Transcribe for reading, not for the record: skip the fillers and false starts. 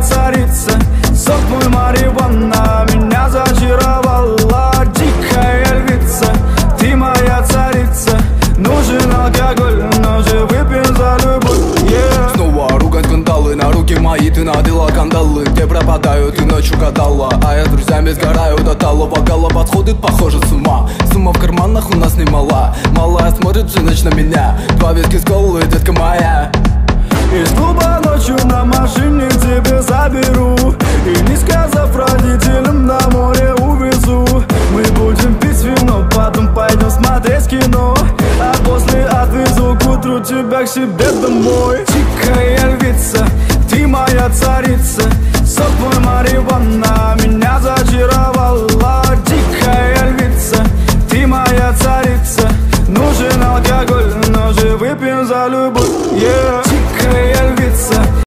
царица, сок мой марихуана меня зачаровала. Дикая львица, ты моя царица, нужен алкоголь, но же выпьем за любовь, yeah. Снова ругать скандалы, на руки мои ты надела кандалы. Где пропадаю, ты ночью гадала, а я с друзьями сгораю до талого. Голова сходит, похоже, с ума. Сумма в карманах у нас немала. Малая смотрит всю ночь на меня. 2 виски с колой, детка моя. Из клуба ночью на машине к тебе заберу, и не сказав родителям, на море увезу. Мы будем пить вино, потом пойдем смотреть кино, а после отвезу к утру тебя к себе домой.